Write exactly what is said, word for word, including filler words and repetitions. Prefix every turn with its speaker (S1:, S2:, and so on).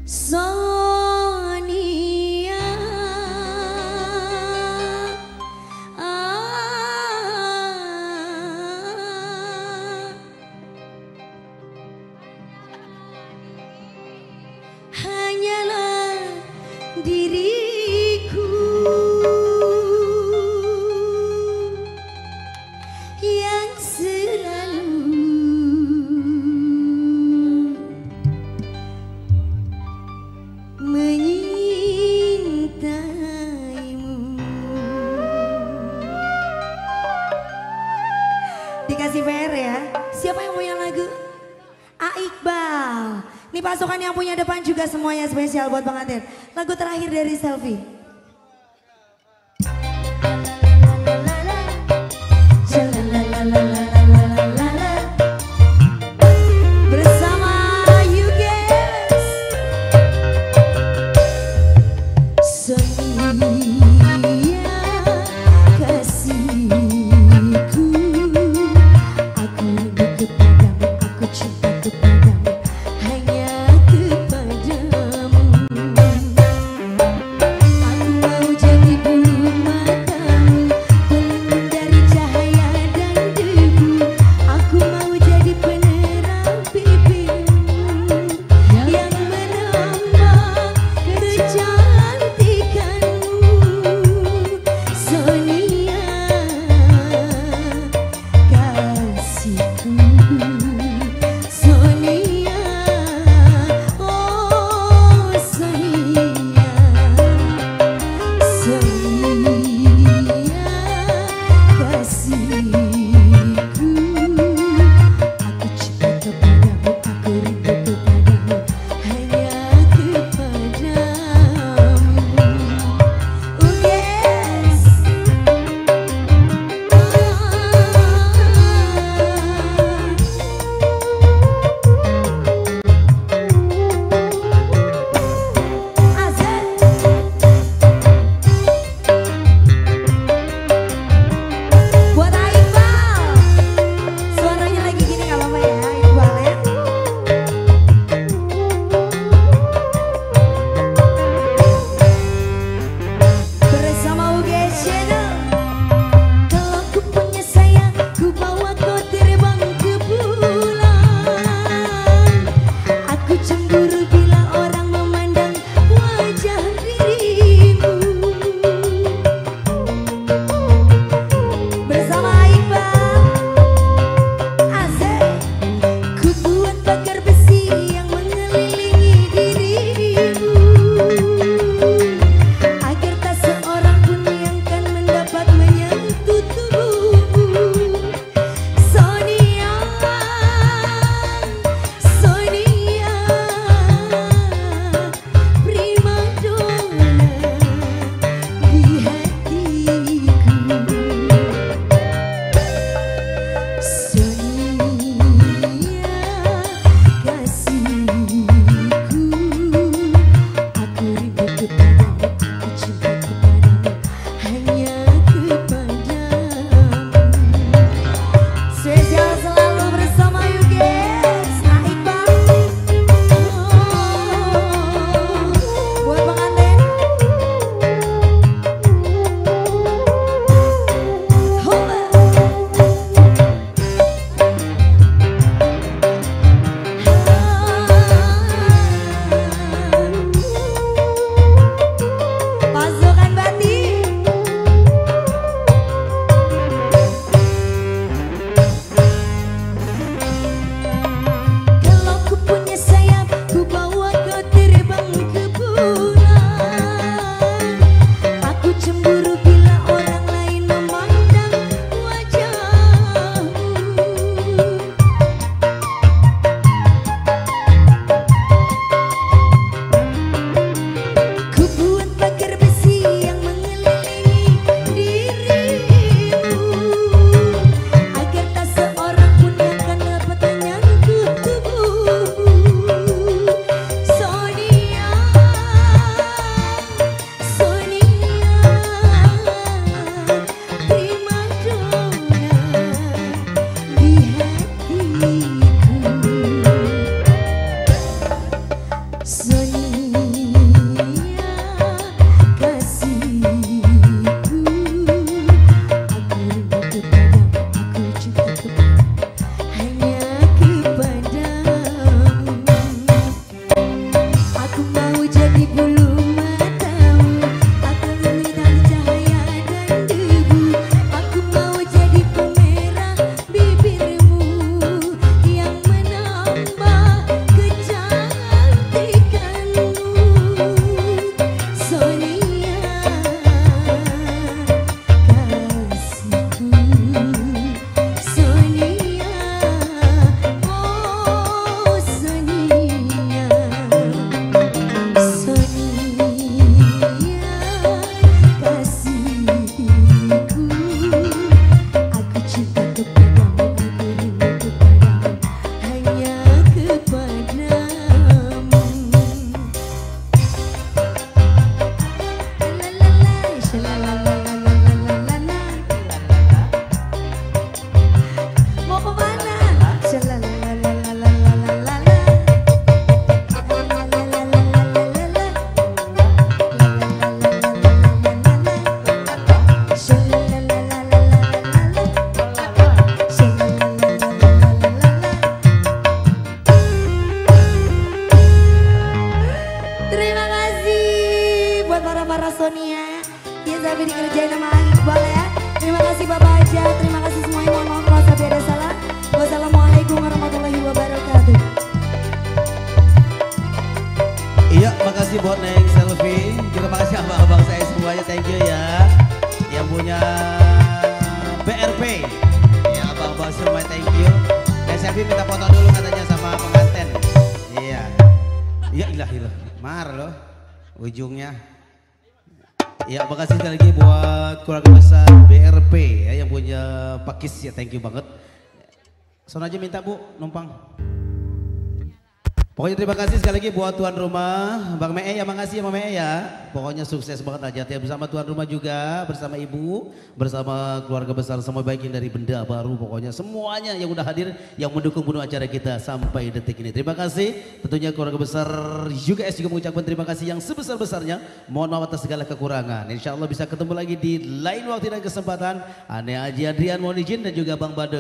S1: Sonia, ah, hanyalah diriku yang selalu menyintaimu. Dikasih P R ya. Siapa yang punya lagu? A Iqbal. Ini pasukan yang punya depan juga semuanya spesial buat pengantin. Lagu terakhir dari Selfie. Bersama you guys. Sonia kasihku, aku rindu kepadamu, aku cinta kepadamu, hanya kepadamu. Aku mau jadi burung matamu, pelindung dari cahaya dan debu. Aku mau jadi penerang bibirmu yang menambah kecantikanmu. Sonia kasihku, Sonia, oh Sonia, Sonia kasihku. Aku cinta kepadamu, aku rindu kepadamu, hanya kepadamu. Oh yes. Buat Iqbal, suaranya lagi gini gak apa-apa ya Iqbal ya. Bersama U G Channel. Kalau ku punya sayang, ku bawa kau terbang ke bulan. Aku cemburu bila orang memandang wajah dirimu. Bersama Iqbal, Azek, ku buat pagar besi yang mengelilingi dirimu, agar tak seorang pun yang kan mendapat menyentuh tubuhmu. Sonia, Sonia, prima donna di hatiku. Sonia kasihku, aku rindu kepadamu, aku cinta kepadamu, hanya kepadamu. Spesial selalu bersama you guys. Nah Iqbal, oh, buat pengantin. Hola. Pasukan Bati. Kalau ku punya sayap, ku bawa kau terbang ke bulan. Aku cemburu bila orang lain memandang wajahmu. Ku buat pagar besi yang mengelilingi dirimu, agar tak seorang pun yang akan dapat menyentuh tubuhmu. Sonia, Sonia, prima donna di hatiku. Sonia Aku mau jadi bulu matamu, aku ingin dari cahaya dan debu. Aku mau jadi pemerah bibirmu yang menambah kecantikanmu. Sonia kasihku, Sonia, oh Sonia, Sonia kasihku. Aku cinta kepadamu, aku rindu kepadamu, hanya kepadamu. Lalalala, shalalalalalalalala. Mau kemana? Shalalalalalalalala. Terima kasih buat para-para Sonia yang sampai dikerjain sama Iqbal ya. Terima kasih Bapak Aja, terima kasih semuanya. Mohon maaf kalau sampai ada salah. Wassalamualaikum warahmatullahi wabarakatuh.
S2: Iya, makasih buat Neng Selfie. Terima kasih abang-abang saya semuanya, thank you ya. Yang punya B R P, ya abang-abang semua thank you. Neng Selfie minta foto dulu katanya sama pengantin. Iya, ya ilah ilah, mar loh ujungnya. Ya, makasih sekali lagi buat keluarga besar B R P ya, yang punya Pakis ya, thank you banget. Sono aja minta Bu, numpang. Pokoknya terima kasih sekali lagi buat tuan rumah, Bang Mee ya, makasih ya Bang Mee ya. Pokoknya sukses banget aja ya, bersama tuan rumah juga, bersama ibu, bersama keluarga besar semua, baik yang dari Benda Baru, pokoknya semuanya yang udah hadir, yang mendukung penuh acara kita sampai detik ini. Terima kasih, tentunya keluarga besar juga S juga mengucapkan terima kasih yang sebesar-besarnya. Mohon maaf atas segala kekurangan. Insya Allah bisa ketemu lagi di lain waktu dan kesempatan. Ane Haji Adrian mohon izin dan juga Bang Bado.